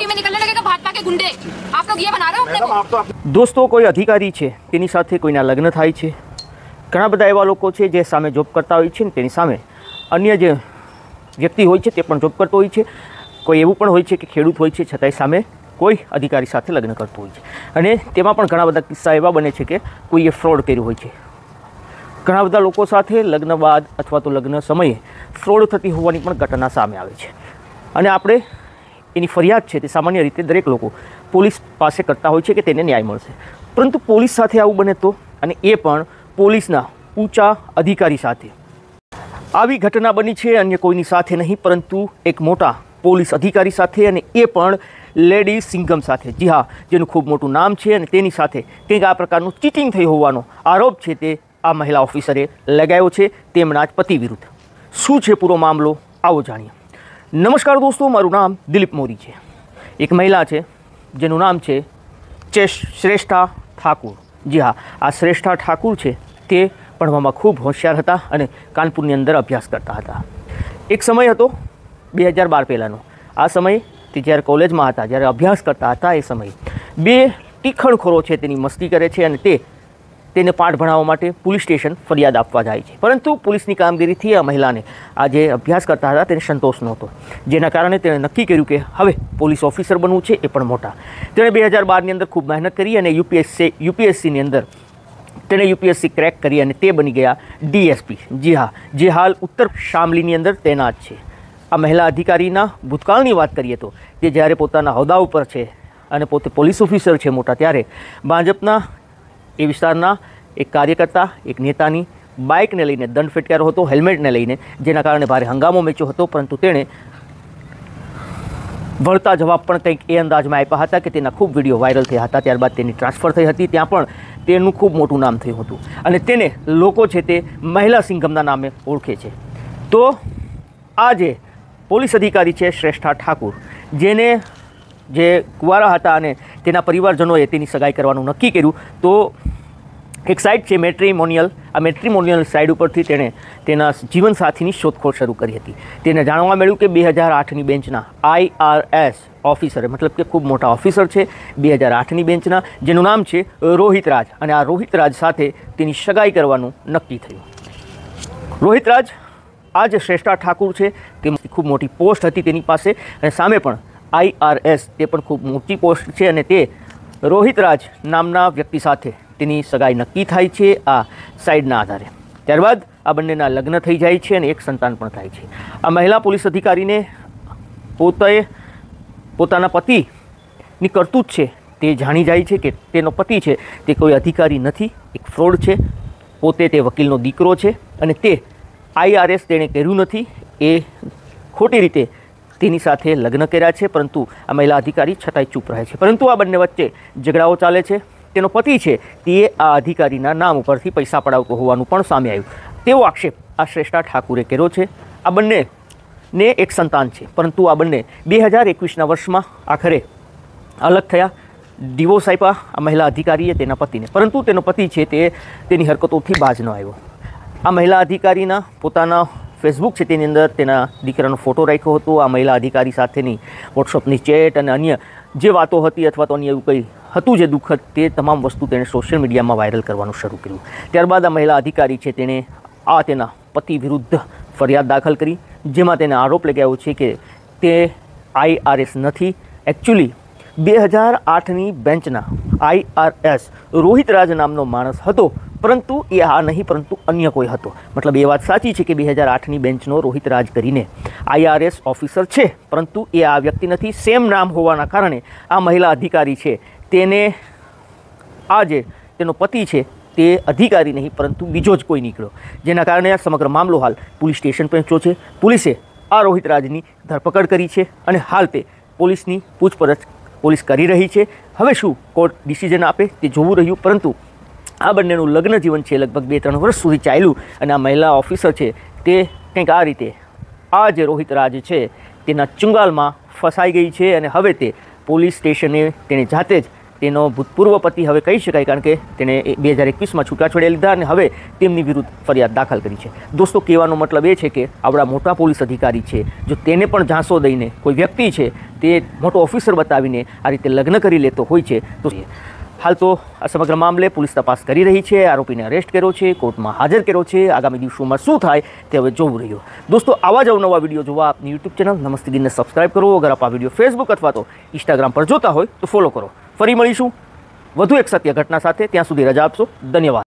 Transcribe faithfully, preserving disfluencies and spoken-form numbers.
में निकलने लगेगा भाजपा के गुंडे। आप लोग ये बना रहे हो अपने को। दोस्तों, कोई अधिकारी છે તેની સાથે કોઈના લગ્ન થાય છે। ઘણા બધા એવા લોકો છે જે સામે જોબ કરતા હોય છે ને તેની સામે અન્ય જે વ્યક્તિ હોય છે તે પણ જોબ કરતો હોય છે। કોઈ એવું પણ હોય છે કે ખેડૂત હોય છે છતાંય સામે કોઈ અધિકારી સાથે લગ્ન કરતો હોય છે અને તેમાં પણ ઘણા બધા કિસ્સા એવા બને છે કે કોઈએ ફ્રોડ કર્યું હોય છે। ઘણા બધા લોકો સાથે લગ્ન બાદ અથવા તો લગ્ન સમયે ફ્રોડ થતી હોવાની પણ ઘટના સામે આવે છે અને આપણે એની ફરિયાદ છે તે સામાન્ય રીતે દરેક લોકો પોલીસ પાસે કરતા હોય છે કે તેને ન્યાય મળશે, પરંતુ પોલીસ સાથે આવું બને તો, અને એ પણ પોલીસના ઊંચા અધિકારી સાથે। આવી ઘટના બની છે અન્ય કોઈની સાથે નહીં, પરંતુ એક મોટા પોલીસ અધિકારી સાથે, અને એ પણ લેડી સિંઘમ સાથે। જી હા, જેનું ખૂબ મોટું નામ છે અને તેની સાથે કંઈક આ પ્રકારનું ચીટિંગ થઈ હોવાનો આરોપ છે તે આ મહિલા ઓફિસરે લગાવ્યો છે તેમના જ પતિ વિરુદ્ધ। શું છે પૂરો મામલો, આવો જાણીએ। નમસ્કાર દોસ્તો, મારું નામ દિલીપ મોરી છે। એક મહિલા છે જેનું નામ છે શ્રેષ્ઠા ઠાકુર। જી હા, આ શ્રેષ્ઠા ઠાકુર છે તે ભણવામાં ખૂબ હોશિયાર હતા અને કાનપુરની અંદર અભ્યાસ કરતા હતા। એક સમય હતો બે હજાર બાર પહેલાંનો। આ સમયે તે જ્યારે કોલેજમાં હતા, જ્યારે અભ્યાસ કરતા હતા, એ સમયે બે ટીખણખોરો છે તેની મસ્તી કરે છે અને તે તેને પાઠ ભણાવવા માટે પોલીસ સ્ટેશન ફરિયાદ આપવા જાય છે, પરંતુ પોલીસની કામગીરીથી આ મહિલાને આ જે અભ્યાસ કરતા હતા તેને સંતોષ નહોતો, જેના કારણે તેણે નક્કી કર્યું કે હવે પોલીસ ઓફિસર બનવું છે, એ પણ મોટા। તેણે બે હજાર બારની અંદર ખૂબ મહેનત કરી અને યુપીએસસી યુપીએસસીની અંદર તેણે યુપીએસસી ક્રેક કરી અને તે બની ગયા ડીએસપી। જી હા, જે હાલ ઉત્તર શામલીની અંદર તૈનાત છે। આ મહિલા અધિકારીના ભૂતકાળની વાત કરીએ તો તે જ્યારે પોતાના હોદ્દા ઉપર છે અને પોતે પોલીસ ઓફિસર છે મોટા, ત્યારે ભાજપના એ વિસ્તારના એક કાર્યકર્તા, એક નેતાની બાઇકને લઈને દંડ ફટકાર્યો હતો, હેલ્મેટને લઈને, જેના કારણે ભારે હંગામો મચ્યો હતો, પરંતુ તેણે વળતા જવાબ પણ કંઈક એ અંદાજમાં આપ્યા હતા કે તેના ખૂબ વિડીયો વાયરલ થયા હતા। ત્યારબાદ તેની ટ્રાન્સફર થઈ હતી, ત્યાં પણ તેનું ખૂબ મોટું નામ થયું હતું અને તેને લોકો છે તે મહિલા સિંઘમના નામે ઓળખે છે। તો આ જે પોલીસ અધિકારી છે શ્રેષ્ઠા ઠાકુર, જેને જે કુંવારા હતા અને તેના પરિવારજનોએ તેની સગાઈ કરવાનું નક્કી કર્યું, તો એક સાઇટ છે મેટ્રીમોનિયલ, આ મેટ્રીમોનિયલ સાઇટ ઉપરથી તેણે તેના જીવનસાથીની શોધખોળ શરૂ કરી હતી। તેને જાણવા મળ્યું કે બે હજાર આઠની બેન્ચના આઈ આર એસ ઓફિસરે, મતલબ કે ખૂબ મોટા ઓફિસર છે બે હજાર આઠની બેન્ચના, જેનું નામ છે રોહિત રાજ, અને આ રોહિત રાજ સાથે તેની સગાઈ કરવાનું નક્કી થયું। રોહિત રાજ, આ જે શ્રેષ્ઠા ઠાકુર છે તે ખૂબ મોટી પોસ્ટ હતી તેની પાસે, અને સામે પણ આઈ આર એસ તે પણ ખૂબ મોટી પોસ્ટ છે, અને તે રોહિત રાજ નામના વ્યક્તિ સાથે તેની સગાઈ નક્કી થાય છે આ સાઇડના આધારે। ત્યારબાદ આ બંનેના લગ્ન થઈ જાય છે અને એક સંતાન પણ થાય છે। આ મહિલા પોલીસ અધિકારીને પોતે પોતાના પતિની કરતૂત છે તે જાણી જાય છે કે તેનો પતિ છે તે કોઈ અધિકારી નથી, એક ફ્રોડ છે, પોતે તે વકીલનો દીકરો છે અને તે આઈ આર એસ તેણે કર્યું નથી, એ ખોટી રીતે તેની સાથે લગ્ન કર્યા છે, પરંતુ આ મહિલા અધિકારી છતાંય ચૂપ રહે છે। પરંતુ આ બંને વચ્ચે ઝઘડાઓ ચાલે છે। તેનો પતિ છે તે આ અધિકારીના નામ ઉપરથી પૈસા પડાવતો હોવાનું પણ સામે આવ્યું, તેવો આક્ષેપ આ શ્રેષ્ઠા ઠાકુરે કર્યો છે। આ બંનેને એક સંતાન છે, પરંતુ આ બંને બે હજાર એકવીસના વર્ષમાં આખરે અલગ થયા, ડિવોર્સ આપ્યા આ મહિલા અધિકારીએ તેના પતિને, પરંતુ તેનો પતિ છે તે તેની હરકતોથી બાજ ન આવ્યો। આ મહિલા અધિકારીના પોતાના ફેસબુક છે તેની અંદર તેના દીકરાનો ફોટો રાખ્યો હતો, આ મહિલા અધિકારી સાથેની વોટ્સઅપની ચેટ અને અન્ય જે વાતો હતી અથવા તો અન્ય એવું કંઈ હતું જે દુઃખદ, તે તમામ વસ્તુ તેણે સોશિયલ મીડિયામાં વાયરલ કરવાનું શરૂ કર્યું। ત્યારબાદ આ મહિલા અધિકારી છે તેણે આ તેના પતિ વિરુદ્ધ ફરિયાદ દાખલ કરી, જેમાં તેને આરોપ લગાવ્યો છે કે તે આઈ આર એસ નથી, એકચ્યુઅલી બે હજાર આઠની બેન્ચના I R S Rohit Raj નામનો માણસ હતો, પરંતુ એ આ નહીં પરંતુ અન્ય કોઈ હતો। મતલબ એ વાત સાચી છે કે બે હજાર આઠની બેન્ચનો રોહિત રાજ કરીને આઈ આર એસ ઓફિસર છે, પરંતુ એ આ વ્યક્તિ નથી। સેમ નામ હોવાના કારણે આ મહિલા અધિકારી છે તેને આ જે તેનો પતિ છે તે અધિકારી નહીં પરંતુ બીજો જ કોઈ નીકળ્યો, જેના કારણે આ સમગ્ર મામલો હાલ પોલીસ સ્ટેશન પહોંચ્યો છે। પોલીસે આ રોહિત રાજની ધરપકડ કરી છે અને હાલ તે પોલીસની પૂછપરછ પોલીસ કરી રહી છે। હવે શું કોર્ટ ડિસિઝન આપે તે જોવું રહ્યું, પરંતુ આ બંનેનું લગ્ન જીવન છે લગભગ બે ત્રણ વર્ષ સુધી ચાલ્યું અને આ મહિલા ઓફિસર છે તે કંઈક આ રીતે આ જે રોહિત રાજ છે તેના ચુંગાલમાં ફસાઈ ગઈ છે અને હવે તે પોલીસ સ્ટેશને તેણે જાતે જ તેનો ભૂતપૂર્વ પતિ હવે કહી શકાય, કારણ કે તેણે બે હજાર એકવીસમાં છૂટાછેડા લીધા અને હવે તેમની વિરુદ્ધ ફરિયાદ દાખલ કરી છે. દોસ્તો, કહેવાનો મતલબ એ છે કે આપણા મોટા પોલીસ અધિકારી છે, જો તેને પણ ઝાંસો દઈને કોઈ વ્યક્તિ છે તે મોટો ઓફિસર બતાવીને આ રીતે લગ્ન કરી લેતો હોય છે, તો હાલ તો આ સમગ્ર મામલે પોલીસ તપાસ કરી રહી છે. આરોપીને અરેસ્ટ કર્યો છે, કોર્ટમાં હાજર કર્યો છે. આગામી દિવસોમાં શું થાય તે હવે જોવું રહ્યું. દોસ્તો, આવા જ અવનવા વિડીયો જોવા આપની યુટ્યુબ ચેનલ નમસ્તે ગીરને સબસ્ક્રાઇબ કરો. અગર આપ આ વિડીયો ફેસબુક અથવા તો ઇન્સ્ટાગ્રામ પર જોતા હોય તો ફોલો કરો. ફરી મળીશું વધુ એક સત્ય ઘટના સાથે. ત્યાં સુધી રજા આપશો. ધન્યવાદ.